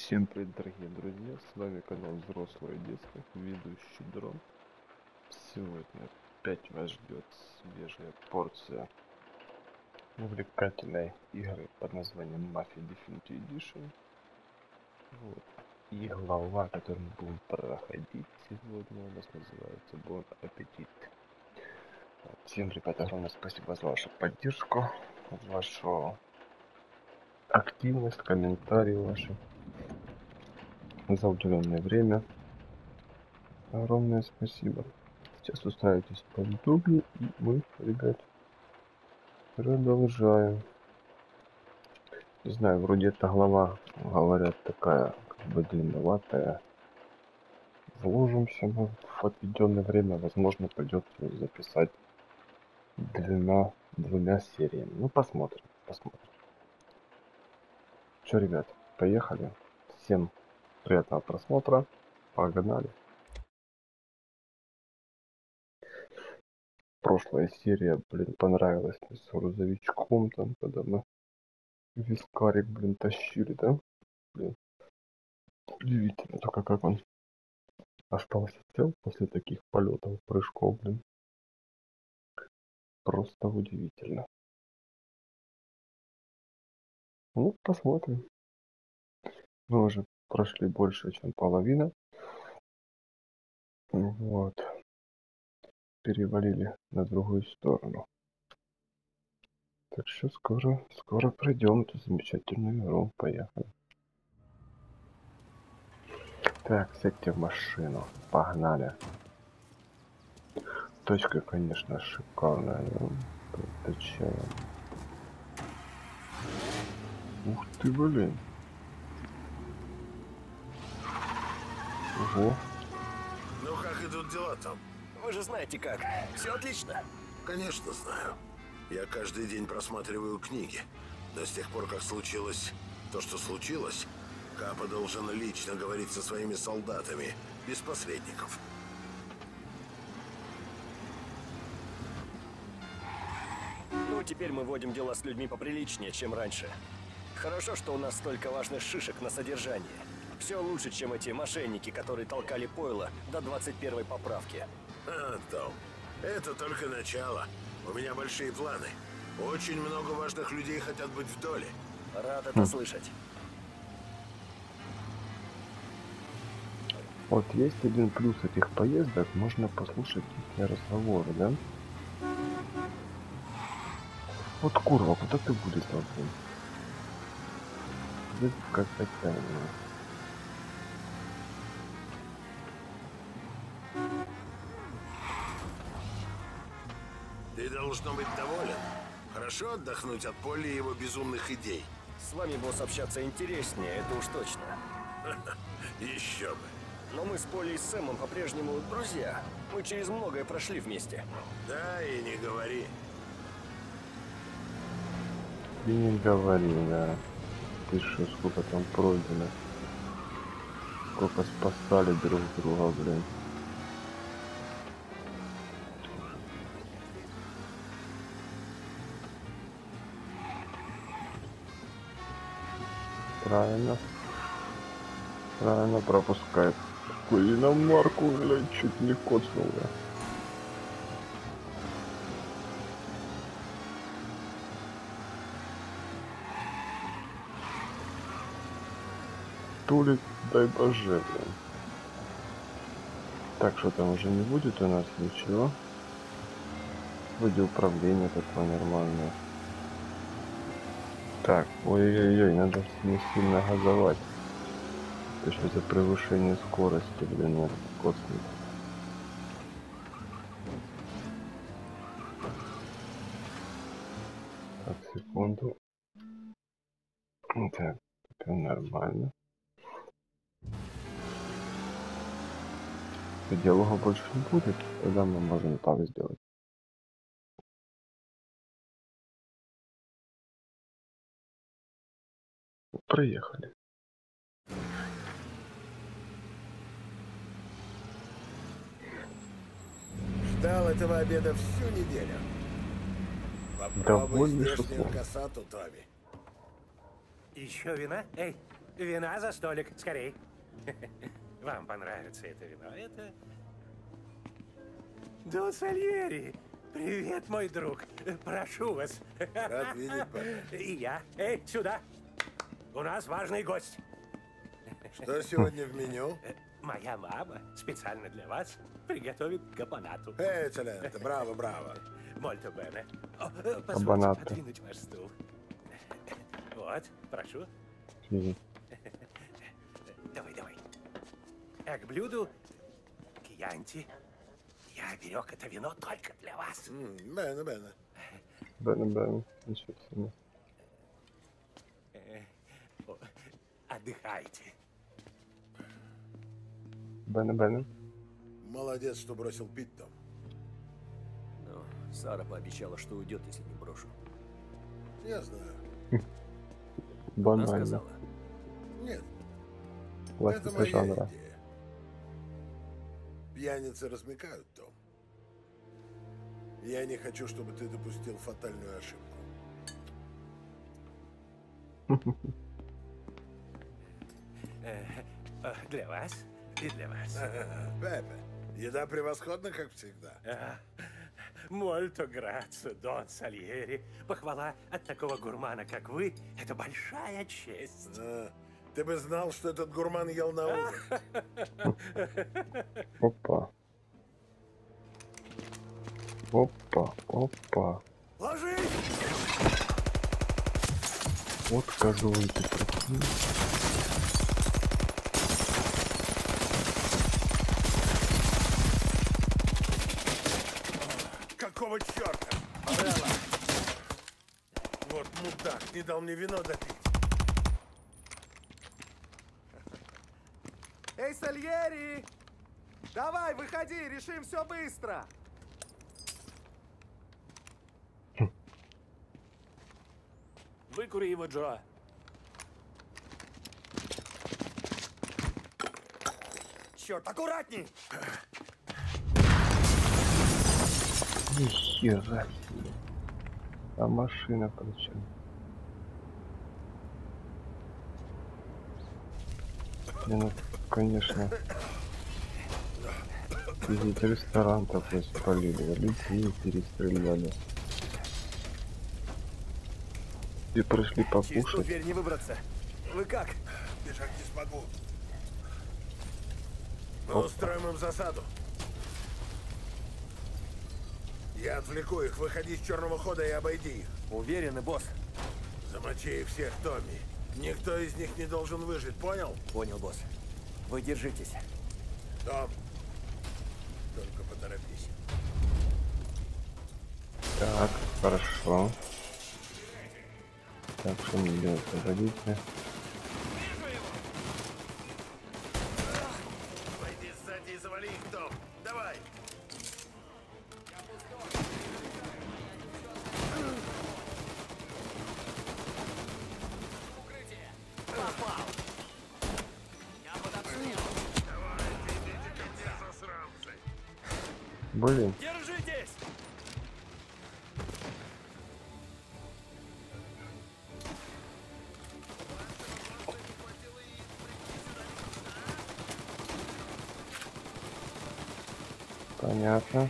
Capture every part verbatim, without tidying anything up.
Всем привет, дорогие друзья, с вами канал Взрослое детство, ведущий Дрон. Сегодня опять вас ждет свежая порция увлекательной игры под названием Mafia Definitive Edition. Вот. И глава, которую мы будем проходить сегодня, у нас называется Бон Аппетит. Всем, ребята, огромное спасибо за вашу поддержку, за вашу активность, комментарии ваши. За уделенное время. Огромное спасибо. Сейчас устраивайтесь поудобнее, и мы, ребят, продолжаем. Не знаю, вроде эта глава, говорят, такая, как бы длинноватая. Вложимся мы в отведенное время, возможно, придется записать двумя, двумя сериями. Ну, посмотрим, посмотрим. Что, ребят, поехали. Всем приятного просмотра. Погнали. Прошлая серия, блин, понравилась с грузовичком, там, когда мы вискарик, блин, тащили, да? Блин, удивительно только, как он остался цел после таких полетов, прыжков, блин. Просто удивительно. Ну, посмотрим. Мы уже прошли больше, чем половина. Вот. Перевалили на другую сторону. Так что скоро, скоро пройдем эту замечательную игру. Поехали. Так, сядьте в машину. Погнали. Точка, конечно, шикарная. Зачем? Ух ты, блин. Ого. Ну как идут дела там? Вы же знаете как. Все отлично. Конечно, знаю. Я каждый день просматриваю книги. Но с тех пор, как случилось то, что случилось, Капа должен лично говорить со своими солдатами, без посредников. Ну, теперь мы водим дела с людьми поприличнее, чем раньше. Хорошо, что у нас столько важных шишек на содержание. Все лучше, чем эти мошенники, которые толкали пойло до двадцать первой поправки. А, Том, это только начало. У меня большие планы. Очень много важных людей хотят быть в доле. Рад это слышать. Вот есть один плюс этих поездок, можно послушать их разговоры, да? Вот курва, куда ты будешь должен? Вы как хотя. Ты должно быть доволен. Хорошо отдохнуть от Поли и его безумных идей. С вами, босс, общаться интереснее, это уж точно. Еще бы. Но мы с Полей и Сэмом по-прежнему друзья. Мы через многое прошли вместе. Да, и не говори. И не говори, да. Ты что, сколько там пройдено. Сколько спасали друг друга, блин. Правильно. Правильно пропускает. Какую иномарку, блядь, чуть не коцнул, да. Тулит, дай боже, блин. Так, что там уже не будет у нас ничего. Вроде управление такое нормальное. Так, ой-ой-ой, надо не сильно газовать. То что за превышение скорости, блин, надо коцнуть. Так, секунду. Так, это нормально. Диалога больше не будет, тогда мы можем так сделать. Проехали. Ждал этого обеда всю неделю. Попробуй Довольно здешнюю шутно. косату, Тоби. Еще вина? Эй, Вина за столик, скорей. Вам понравится это вино. Это... Дон Сальери! Привет, мой друг. Прошу вас. Рад видеть, папа. И я. Эй, сюда. У нас важный гость. Что сегодня в меню? Моя мама специально для вас приготовит капонату. Эй, экселленте, браво, браво. Мольто бене. О, э, Позвольте Кабанато. подвинуть ваш стул. Вот, прошу. Мгм. Давай, давай. А к блюду Кьянти. Я берег это вино только для вас. М, Бene, бene. Бен, бен. Ничего себе. Э, о, Отдыхайте. Бен, бен. Молодец, что бросил пить там. Ну, Сара пообещала, что уйдет, если не брошу. Я знаю. Она Банально. сказала. Нет, это Классика моя жанра. идея. Пьяницы размыкают дом. Я не хочу, чтобы ты допустил фатальную ошибку. Э, э, Для вас и для вас. Пепе, еда превосходна, как всегда. А, Мольто грацо, Дон Сальери. Похвала от такого гурмана, как вы, это большая честь. А, ты бы знал, что этот гурман ел на ужин. Опа. Опа, опа. Ложись! Вот козлы ты прикинь. Какого черта? Морелло! Вот мудак, не дал мне вино допить. Эй, Сальери! Давай, выходи, решим все быстро! Выкури его, Джо. Черт, аккуратней! Нихера себе. А машина причем. Не, ну, конечно. Ведь ресторан такой спалили, людей перестреляли. И пришли Через ту покушать. дверь не выбраться. Вы как? Бежать не смогу. Мы устроим им засаду. Я отвлеку их, выходи с черного хода и обойди их. Уверены, босс? Замочи их всех, Томми. Никто из них не должен выжить, понял? Понял, босс. Вы держитесь. Том, только поторопись. Так, хорошо. Так, что мне делать? Погодите. Пойди сзади и завали их, Том. Давай. Блин, Держитесь! понятно.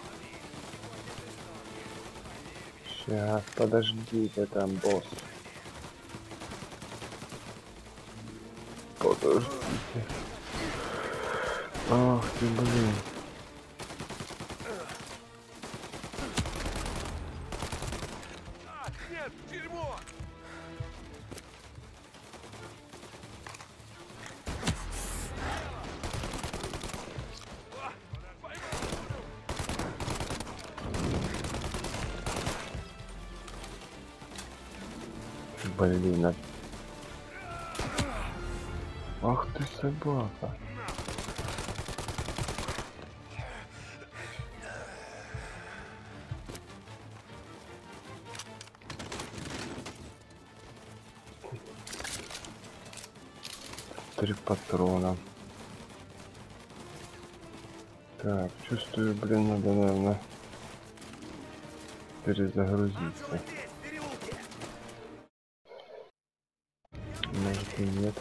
Сейчас, подождите там, босс. Подождите. Ах ты, блин. Нет, дерьмо! Блин, а... Ах ты собака. Три патрона. Так, чувствую, блин, надо, наверное, перезагрузиться. Ну может и нет.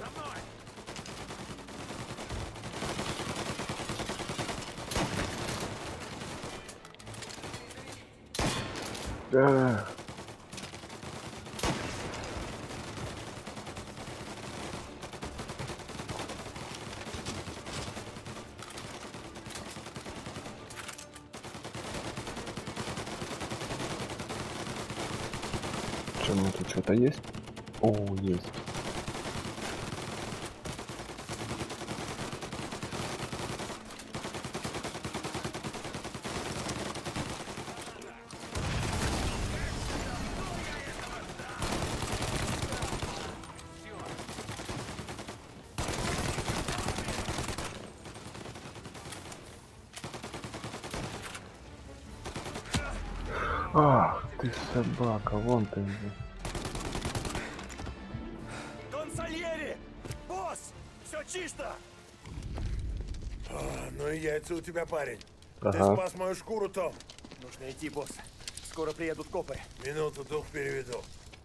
Да. Чем тут что-то есть? О, есть. Ах, ты собака, вон ты где. Дон Сальери! Босс! Все чисто! А, ну и яйца у тебя, парень. Ага. Ты спас мою шкуру, Том. Нужно идти, босс. Скоро приедут копы. Минуту, дух переведу.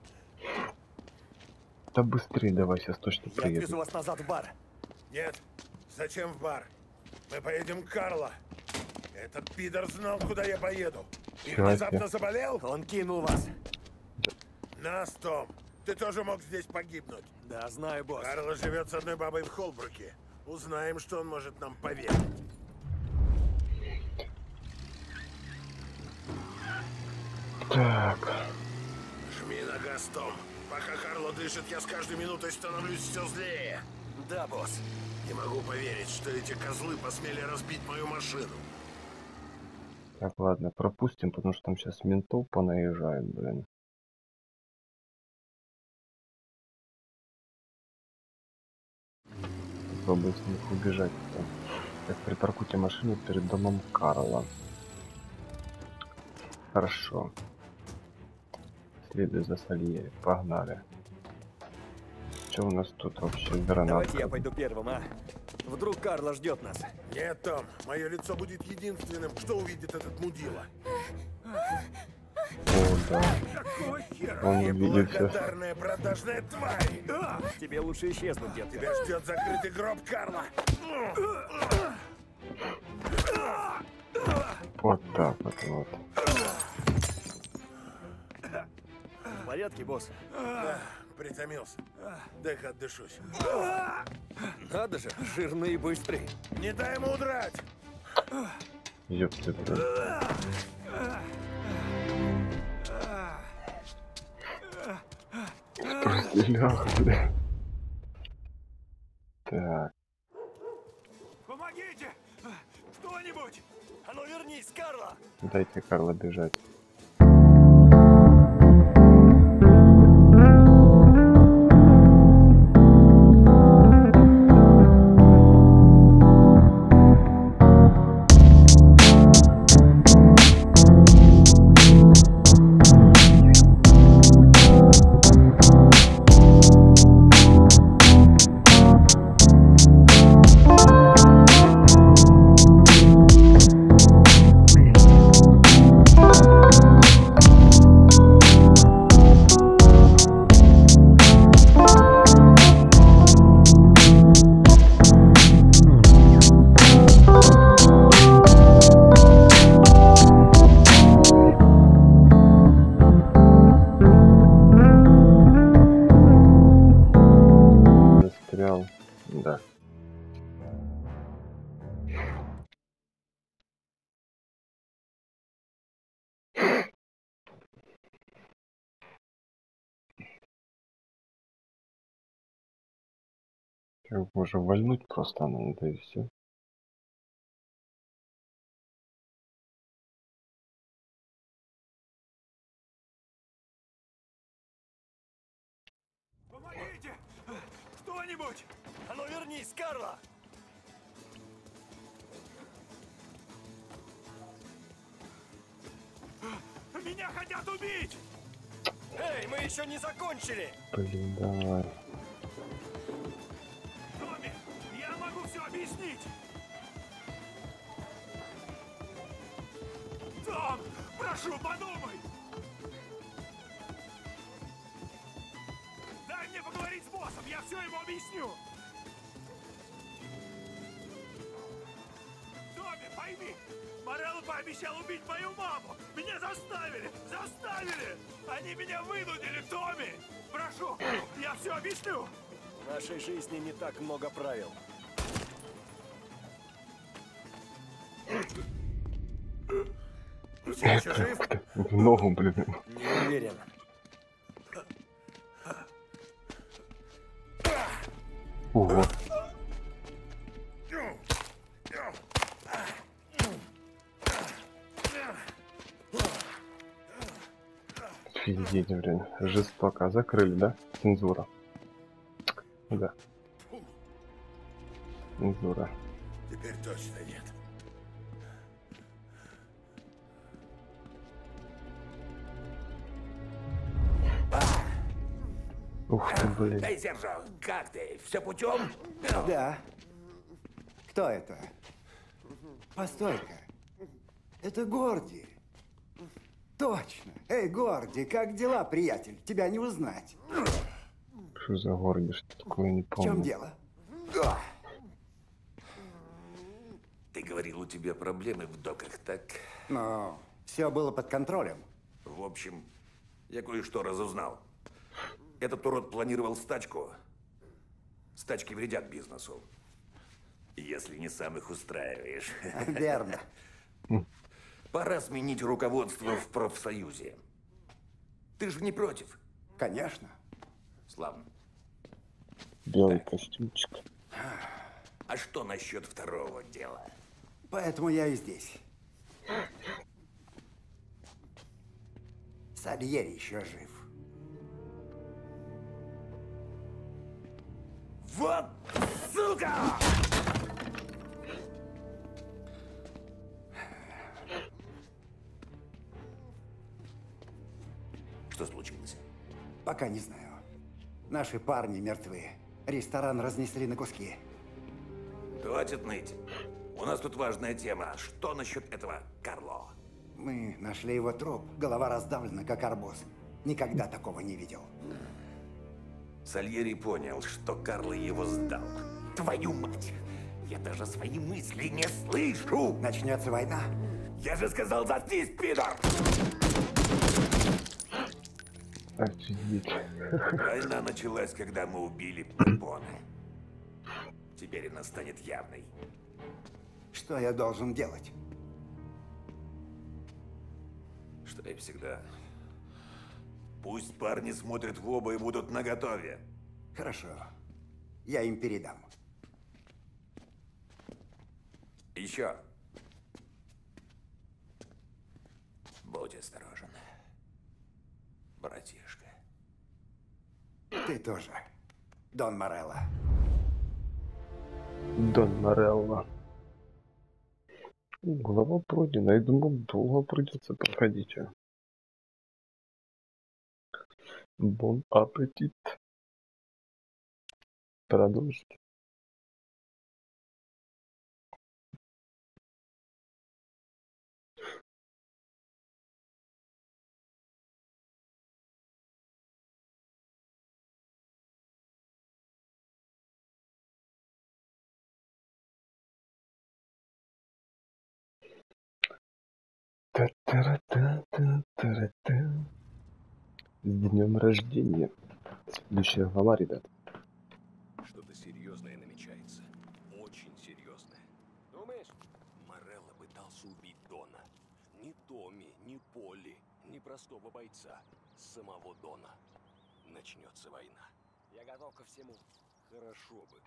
Да быстрее давай, сейчас точно Я приеду. отвезу вас назад в бар. Нет, зачем в бар? Мы поедем к Карло. Этот пидор знал, куда я поеду. И Чё внезапно себе? заболел? Он кинул вас. Нас, Том. Ты тоже мог здесь погибнуть. Да, знаю, босс. Карло живет с одной бабой в Холбруке. Узнаем, что он может нам поверить. Так. Жми на газ, Том. Пока Карло дышит, я с каждой минутой становлюсь все злее. Да, босс. Не могу поверить, что эти козлы посмели разбить мою машину. Так, ладно, пропустим, потому что там сейчас ментов понаезжают, блин. Попробуй с них убежать. -то. Так, припаркуйте машину перед домом Карла. Хорошо. Следуй за Сальери. Погнали. Что у нас тут вообще гранат? Давайте я пойду первым, а? Вдруг Карло ждет нас. Нет, Том, мое лицо будет единственным, кто увидит этот мудила. О, да. Какого хера? Он увидит сейчас. Неблагодарная продажная тварь! Тебе лучше исчезнуть, детка. Тебя ждет закрытый гроб, Карла! Вот так вот, вот. В порядке, босс? Да, притомился. Дай-ка отдышусь. Надо же, жирный и быстрый. Не дай ему удрать! Ёпты, блин. Прострелял, блин. Так. Помогите! Кто-нибудь! А ну вернись, Карло! Дайте Карла бежать. Да. Можно вальнуть просто на это и все. Помогите! Кто-нибудь! А ну вернись, Карло! Меня хотят убить! Эй, мы еще не закончили! Блин, давай. Томми, я могу все объяснить! Том, прошу, подумай! Дай мне поговорить с боссом, я Я все ему объясню! Томми, пойми! Морелло пообещал убить мою маму! Меня заставили! Заставили! Они меня вынудили, Томми! Прошу, я все объясню! В нашей жизни не так много правил. Все еще жив? В ногу, блин. Не уверен. Ого. Офигеть, блин. Жестоко. Закрыли, да? Цензура. Да. Цензура. Теперь точно нет. Ух ты, блин. Эй, Сержа, как ты? Все путем? Да. Кто это? Постой-ка. Это Горди. Точно. Эй, Горди, как дела, приятель? Тебя не узнать. Что за Горди? Что такое, не В чем помню. дело? Ты говорил, у тебя проблемы в доках, так? Но все было под контролем. В общем, я кое-что разузнал. Этот урод планировал стачку. Стачки вредят бизнесу. Если не сам их устраиваешь. Верно. Пора сменить руководство в профсоюзе. Ты же не против? Конечно. Славно. Белый костюмчик. А что насчет второго дела? Поэтому я и здесь. Сальери еще жив. Вот сука! Что случилось? Пока не знаю. Наши парни мертвы. Ресторан разнесли на куски. Хватит ныть. У нас тут важная тема. Что насчет этого Карло? Мы нашли его труп. Голова раздавлена, как арбуз. Никогда такого не видел. Сальери понял, что Карло его сдал. Твою мать! Я даже свои мысли не слышу! Начнется война. Я же сказал, заткнись, пидор! Офигеть. Война началась, когда мы убили Пепона. Теперь она станет явной. Что я должен делать? Что и всегда. Пусть парни смотрят в оба и будут наготове. Хорошо. Я им передам. Еще. Будь осторожен, братишка. Ты тоже. Дон Морелло. Дон Морелло. Глава пройдена. Я думал, долго придется проходить. а. Бон аппетит. Продолжить. Та-та-ра-та-та-та-ра-та. С днем рождения. Следующая глава, ребят. Что-то серьезное намечается. Очень серьезное. Думаешь? Морелло пытался убить Дона. Ни Томми, ни Полли, ни простого бойца. Самого Дона. Начнется война. Я готов ко всему. Хорошо бы.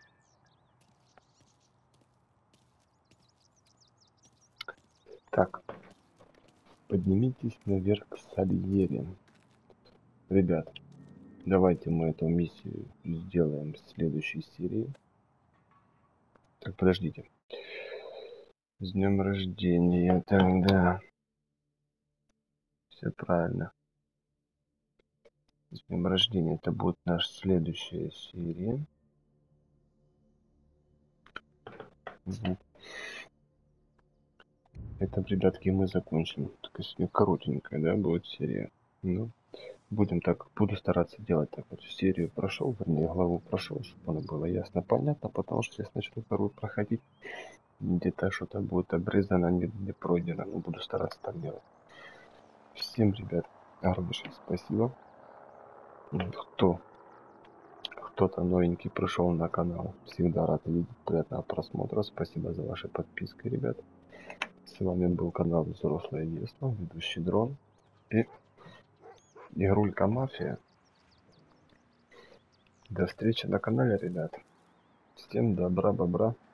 Так. Поднимитесь наверх к Сальери. Ребят, давайте мы эту миссию сделаем в следующей серии. Так, подождите. С днем рождения тогда. Все правильно. С днем рождения. Это будет наша следующая серия. Звук. Это, ребятки, мы закончим. Такая сегодня коротенькая, да, будет серия. Ну, Будем так, буду стараться делать так вот. Серию прошел, вернее, главу прошел, чтобы оно было ясно, понятно, потому что если начну вторую проходить, где-то что-то будет обрезано, не, не пройдено, но буду стараться так делать. Всем, ребят, огромнейшее спасибо. Кто кто-то новенький пришел на канал, всегда рад видеть, приятного просмотра. Спасибо за ваши подписки, ребят. С вами был канал Взрослое Детство, ведущий Дрон и Игрулька Мафия. До встречи на канале, ребят. Всем добра, бобра.